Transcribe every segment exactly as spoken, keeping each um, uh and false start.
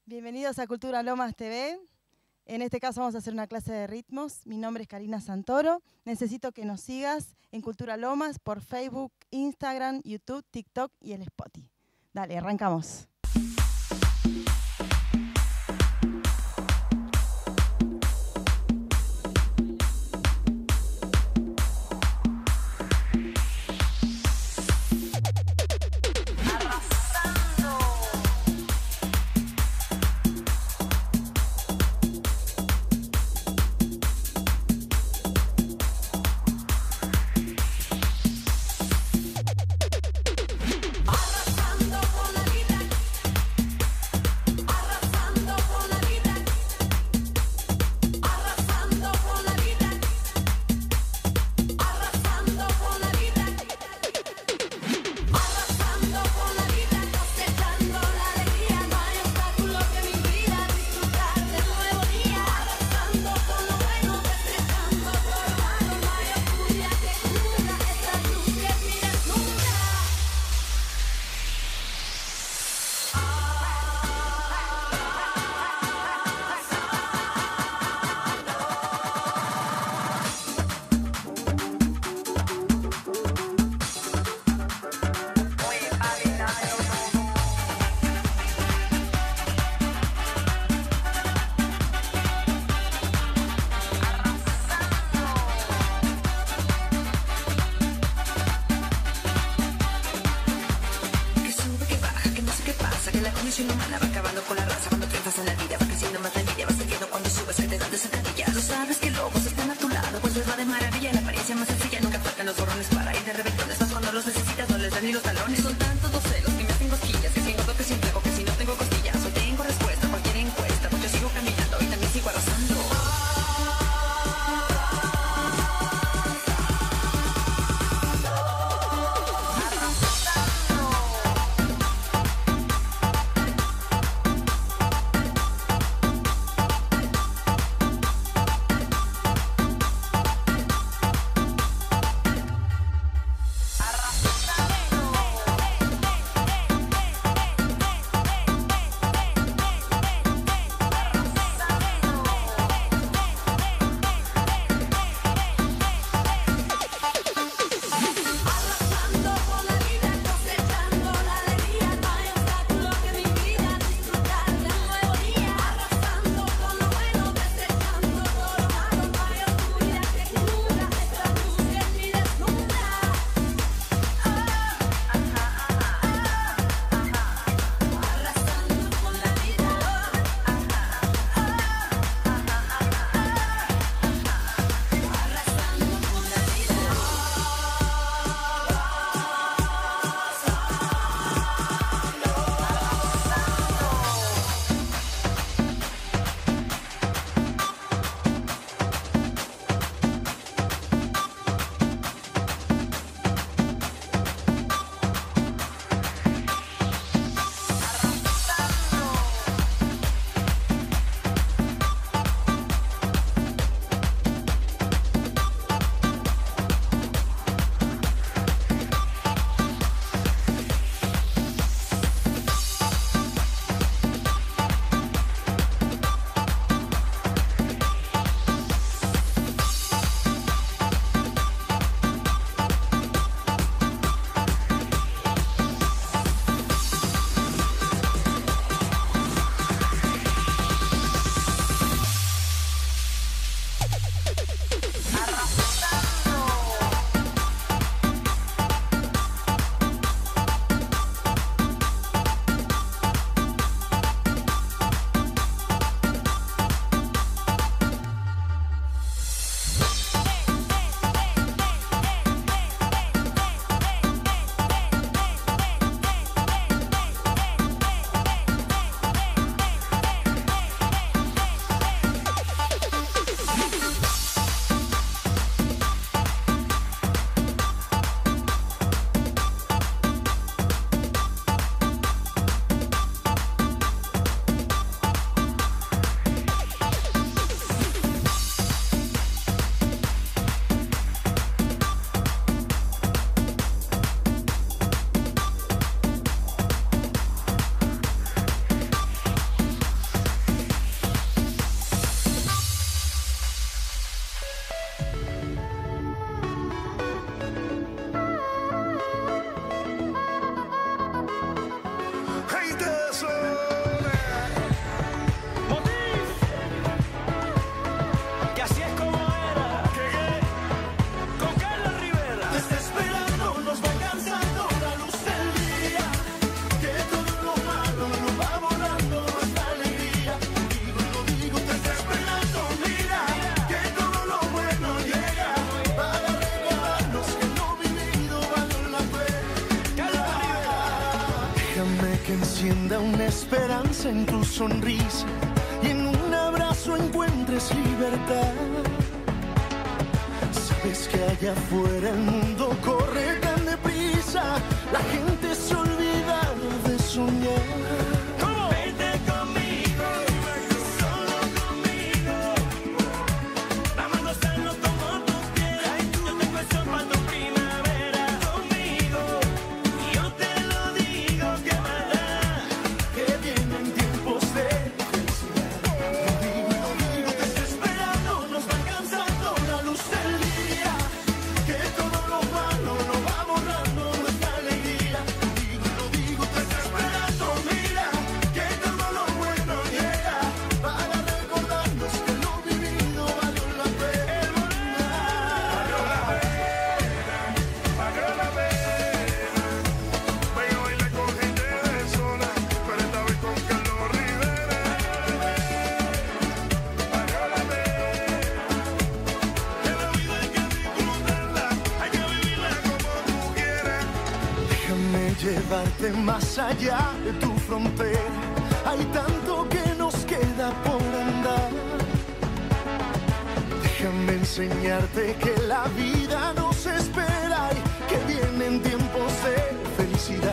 Bienvenidos a Cultura Lomas T V. En este caso vamos a hacer una clase de ritmos. Mi nombre es Karina Santoro. Necesito que nos sigas en Cultura Lomas por Facebook, Instagram, YouTube, TikTok y el Spotify. Dale, arrancamos. esperanza en tu sonrisa y en un abrazo encuentres libertad. Sabes que allá afuera el mundo corre tan deprisa, la gente se olvida de soñar. Llevarte más allá de tu frontera, hay tanto que nos queda por andar. Déjame enseñarte que la vida nos espera y que vienen tiempos de felicidad.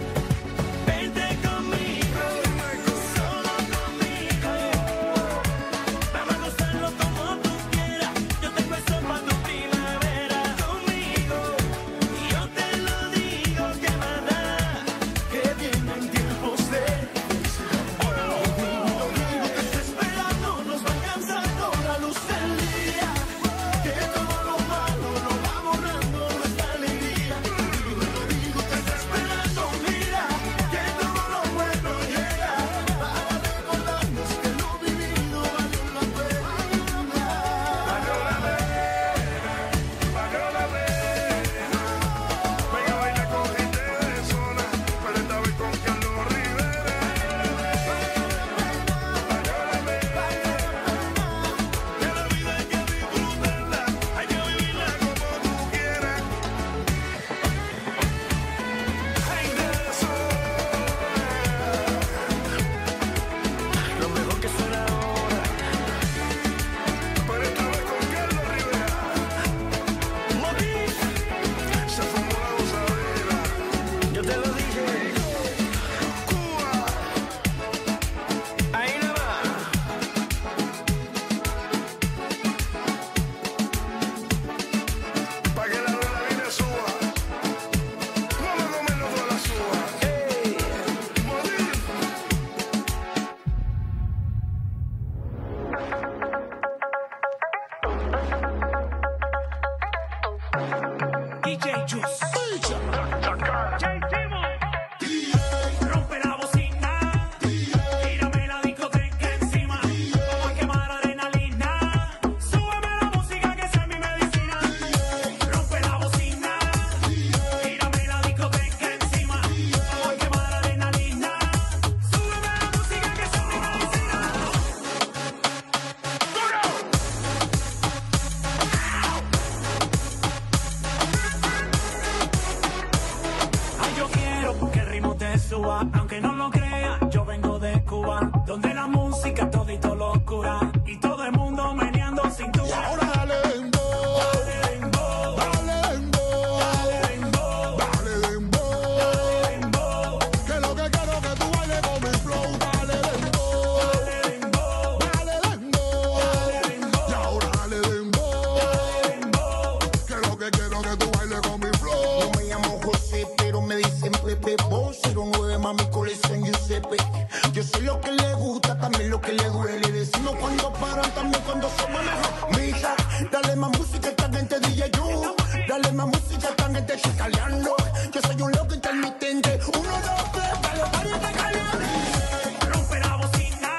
Aunque no lo crea, yo vengo de Cuba, donde la música todito lo cura y todo el mundo meneando cintura. Y ahora dale dembow, dale dembow, dale dembow, dale dembow, dale dembow, dale dembow, que lo que quiero que tú bailes con mi flow. Dale dembow, dale dembow, dale dembow, dale dembow. y ahora dale dembow, dale dembow. que lo que quiero que tú bailes con mi flow. Yo me llamo José, pero me dicen Pepe. Vos cero nueve, mami, colección Giuseppe. Yo sé lo que le gusta, también lo que le duele. Decimos cuando paran, también cuando se manejan. Mija, dale más música, esta gente D J yo. Dale más música, esta gente chicaleando. Yo soy un loco intermitente. Uno, dos, tres, dale, párate caliente. Rompe la bocina,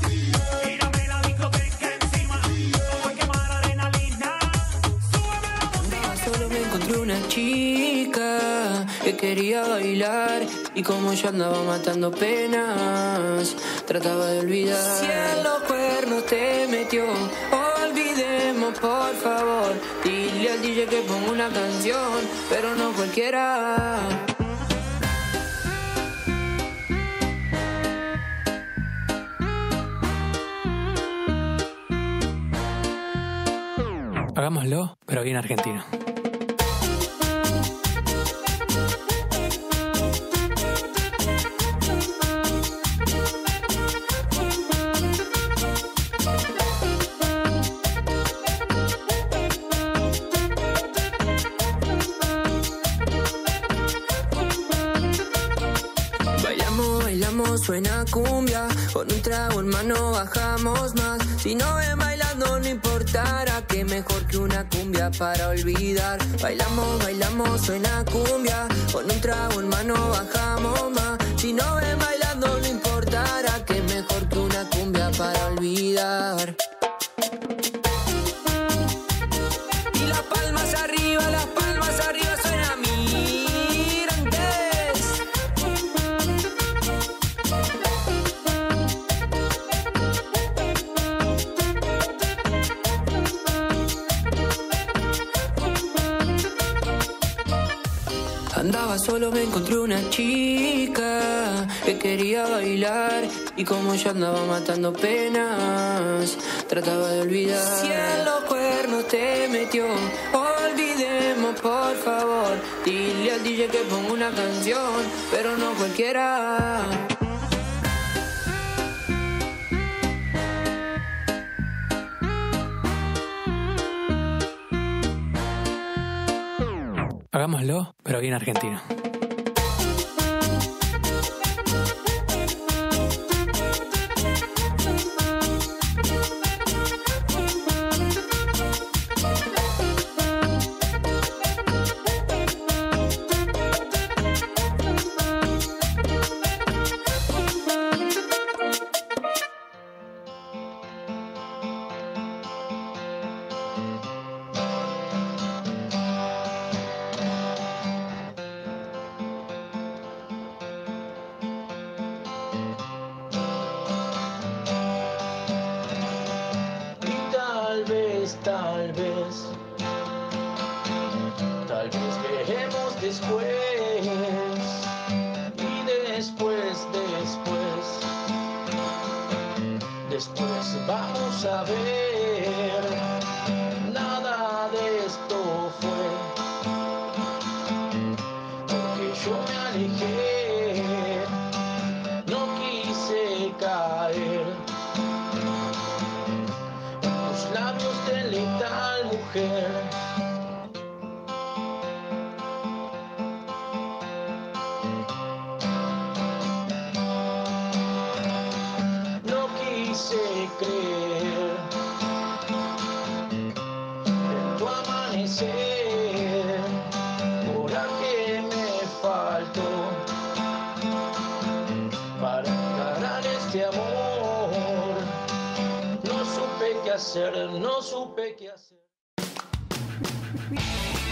tírame la discoteca encima. Vamos a quemar adrenalina. Súbeme la música. Solo me encontré una chica que quería bailar y como yo andaba matando penas, trataba de olvidar. Si en los cuernos te metió, olvidemos por favor. Dile al D J que ponga una canción, pero no cualquiera. Hagámoslo, pero bien argentino. Bailamos, bailamos, suena cumbia. Con un trago en mano bajamos más. Si no ven bailando no importará, que mejor que una cumbia para olvidar. Bailamos, bailamos, suena cumbia. Con un trago en mano bajamos más. Si no ven bailando no importará, que mejor que una cumbia para olvidar. Y las palmas arriba, las palmas arriba, suena migrantes. Andaba solo, me encontré una chica que quería bailar, y como yo andaba matando penas, trataba de olvidar. Si en los cuernos te metió, olvidemos por favor. Dile al D J que ponga una canción, pero no cualquiera. Hagámoslo, pero bien argentino. Tal vez, tal vez, tal vez veremos después, y después, después, después vamos a ver. Nada de esto fue, porque yo me alejé, no quise caer. Labios de letal mujer. No quise creer en tu amanecer. Coraje me faltó para encarar este amor. No supe qué hacer, no supe qué hacer.